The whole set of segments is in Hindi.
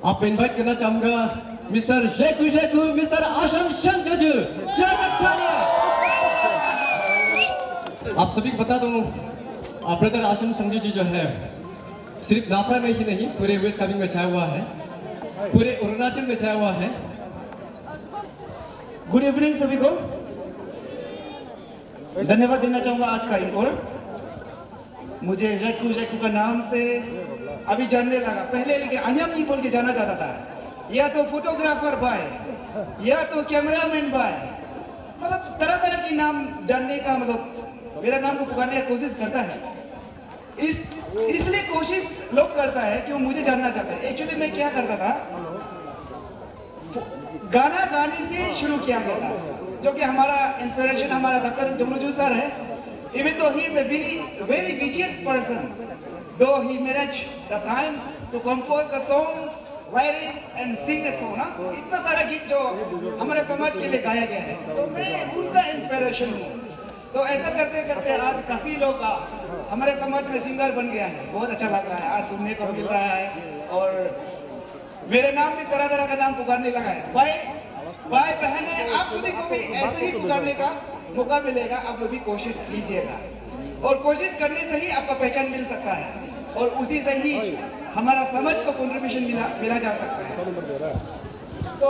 आप इनवाइट करना चाहूंगा मिस्टर जैकू मिस्टर आशम शंजू। आप सभी को बता दूं, ब्रदर आशम शंजू जी जो है सिर्फ नाफरा में ही नहीं पूरे वेस्ट कामेंग में छाया हुआ है, पूरे अरुणाचल में छाया हुआ है। गुड इवनिंग सभी को, धन्यवाद देना चाहूंगा आज का इनको। मुझे जैकू का नाम से अभी जानने लगा, पहले लेकिन अन्यम बोल के जाना जाता था, या तो फोटोग्राफर भाई या तो कैमरामैन भाई, मतलब तरह तरह के नाम जानने का, मतलब मेरा नाम को पुकारने की कोशिश करता है। इसलिए कोशिश लोग करता है कि वो मुझे जानना चाहता है। एक्चुअली मैं क्या करता था, गाना गाने से शुरू किया गया था, जो कि हमारा इंस्पिरेशन हमारा डॉक्टर जमलूजू सर है। Even though he is a very busiest person, though he managed the time to compose the song, write it and sing a song, ना इतना सारा गीत जो हमारे समाज के लिए गाया गया है, तो मैं उनका इंस्पिरेशन हूँ। तो ऐसा करते करते आज काफी लोग हमारे समाज में सिंगर बन गया है, बहुत अच्छा लग रहा है, आज सुनने को मिल रहा है। और मेरे नाम भी तरह तरह का नाम पुकारने लगा है। भाई बहने, आप सभी को भी ऐसे ही पुकारने का मौका मिलेगा, आप लोग भी कोशिश कीजिएगा, और कोशिश करने से ही आपका पहचान मिल सकता है, और उसी से ही हमारा समाज को कंट्रीब्यूशन मिला जा सकता है। तो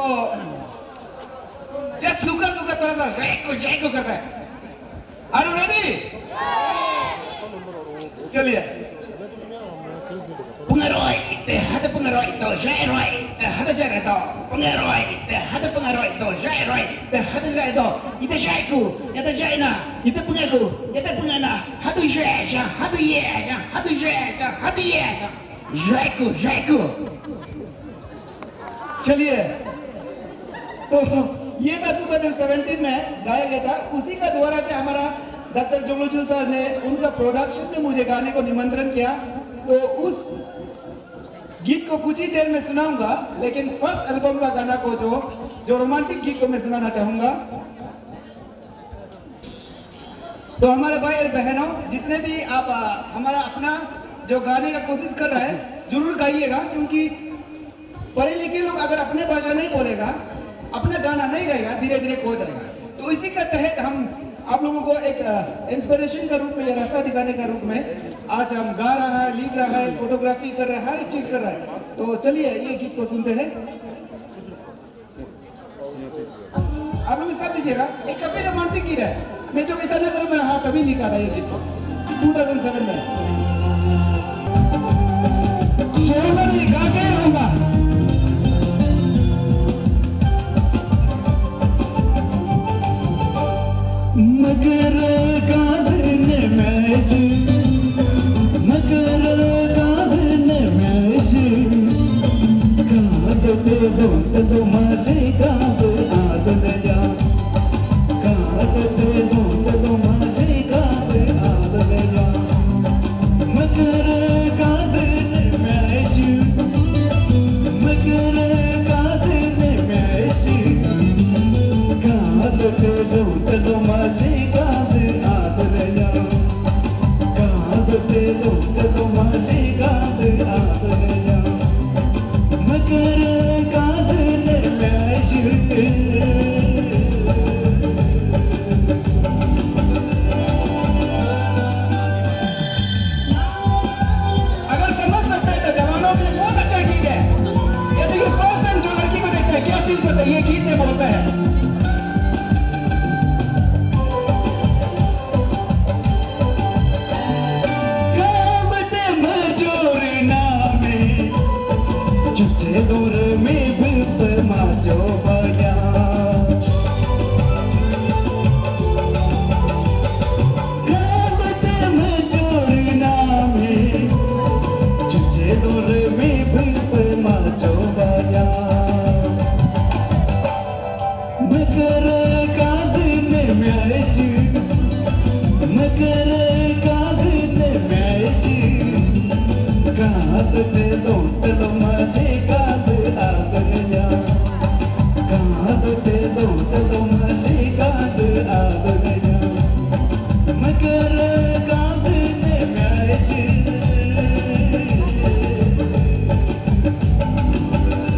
जस्ट सूखा थोड़ा सा जैकू करता है। Are you ready? चलिए। Pengaruh itu, ada pengaruh itu, Jairoi, ada Jairoi itu, pengaruh itu, ada pengaruh itu, Jairoi, ada Jairoi itu, itu Jaiku, itu Jaina, itu pengaruh, itu pengana, ada Jaira, ada Yesa, ada Jaira, ada Yesa, Jaiku. चलिए, तो ये था 2017 में गाया गया था, उसी का द्वारा से हमारा डॉक्टर जमलूजू सर ने उनका प्रोडक्शन में मुझे गाने को निमंत्रण किया। तो उस गीत को कुछ ही देर में सुनाऊंगा, लेकिन फर्स्ट एल्बम का गाना को जो रोमांटिक गीत को मैं सुनाना चाहूंगा। तो हमारे भाई और बहनों, जितने भी आप हमारा अपना जो गाने का कोशिश कर रहा है, जरूर गाइएगा, क्योंकि पढ़े लिखे लोग अगर अपने भाषा नहीं बोलेगा, अपना गाना नहीं गाएगा, धीरे धीरे खो जाएगा। तो इसी के तहत हम आप लोगों को एक इंस्पिरेशन का रूप में या रास्ता दिखाने का रूप में आज हम गा रहा है, लिख रहा है, फोटोग्राफी कर रहा है, हर एक चीज कर रहा है। तो चलिए ये गीत को सुनते हैं। आप लोग साथ दीजिएगा, एक काफी रोमांटिक गीत है। मैं जो ईटानगर में रहा तभी निकाला ये गीत को 2007 में। जो मैं गा के रहूंगा, मगर कादने में से, मगर कादने में से, कादते दो मासे काद आदत जा, कादते दो मासे काद आदत जा, मगर कादने में से, मगर कादने में से, कादते दो मासे ये गीत में बोलता है, कामते मजूर नामे चुचे दूर में बिल्कुल माजो बया, कामते मजूर नामे चुचे दूर में बिल्कुल माजो बया, मगर कादने में से, मगर कादने में से, कादते दो मासे काद आदर जा, कादते दो मासे काद आदर जा, मगर कादने में से।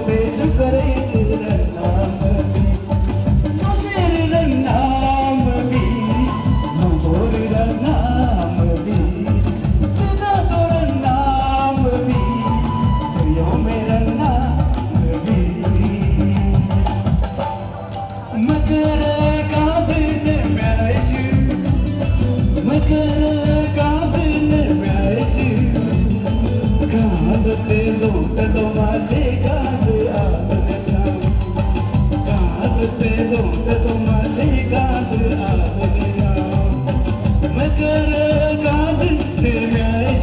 पेश करे तेरा नाम भी तो शेर नाम भी मोर नाम भी तेरा तोरा नाम भी यो मेरा नाम भी मगर काबिल मैश मगर काबिल मैश काबते लूट दो मासे काब आपने जाओ काबते लूट दो मासे काब आपने जाओ मगर काबिल मैश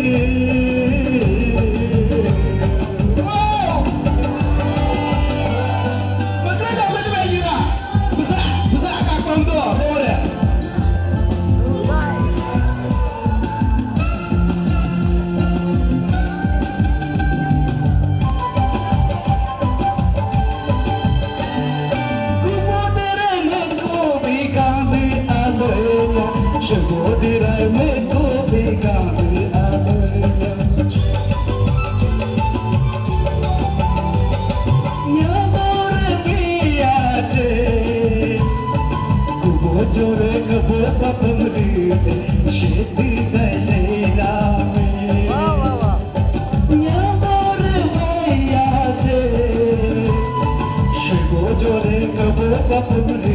Shagodira me to begabe abaya Nyador biyache Kubo jore kabo papamrite Sheti dajera me Nyador biyache Shago jore kabo papamrite